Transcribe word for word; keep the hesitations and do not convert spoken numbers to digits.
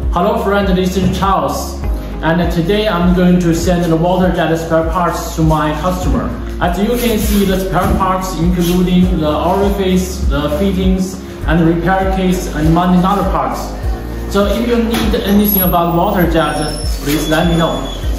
Hello friend, this is Charles, and today I'm going to send the Waterjet spare parts to my customer. As you can see, the spare parts including the orifice, the fittings, and the repair case, and many other parts. So if you need anything about Waterjet, please let me know.